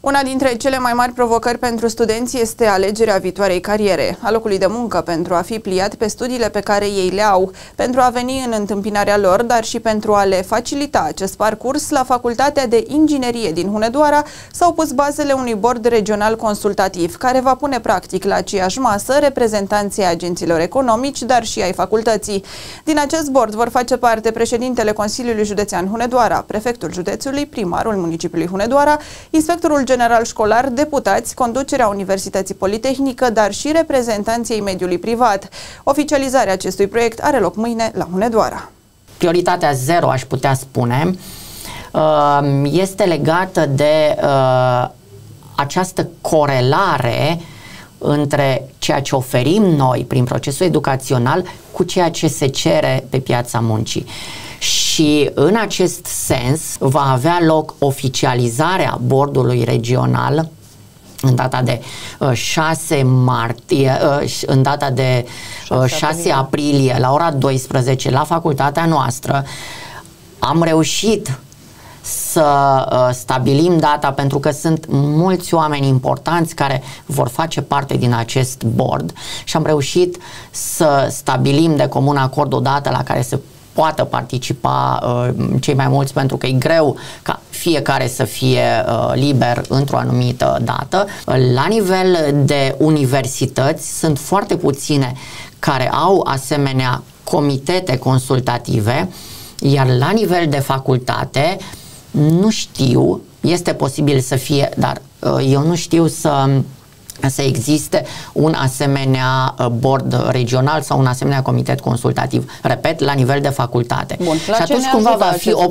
Una dintre cele mai mari provocări pentru studenți este alegerea viitoarei cariere, a locului de muncă pentru a fi pliat pe studiile pe care ei le au, pentru a veni în întâmpinarea lor, dar și pentru a le facilita acest parcurs. La Facultatea de Inginerie din Hunedoara s-au pus bazele unui bord regional consultativ, care va pune practic la aceeași masă reprezentanții agenților economici, dar și ai facultății. Din acest bord vor face parte președintele Consiliului Județean Hunedoara, prefectul județului, primarul municipiului Hunedoara, inspectorul general școlar, deputați, conducerea Universității Politehnică, dar și reprezentanții mediului privat. Oficializarea acestui proiect are loc mâine la Hunedoara. Prioritatea zero, aș putea spune, este legată de această corelare între ceea ce oferim noi prin procesul educațional cu ceea ce se cere pe piața muncii. Și în acest sens va avea loc oficializarea bordului regional în data de 6 martie, în data de 6 aprilie la ora 12 la facultatea noastră. Am reușit să stabilim data pentru că sunt mulți oameni importanți care vor face parte din acest board și am reușit să stabilim de comun acord o dată la care se poată participa cei mai mulți, pentru că e greu ca fiecare să fie liber într-o anumită dată. La nivel de universități sunt foarte puține care au asemenea comitete consultative, iar la nivel de facultate nu știu, este posibil să fie, dar eu nu știu să existe un asemenea board regional sau un asemenea comitet consultativ. Repet, la nivel de facultate. Bun, și atunci cumva va fi o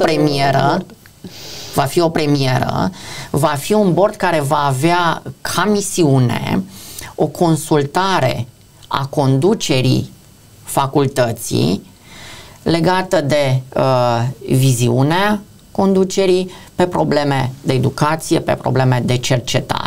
premieră, va fi un board care va avea ca misiune o consultare a conducerii facultății legată de viziunea conducerii pe probleme de educație, pe probleme de cercetare.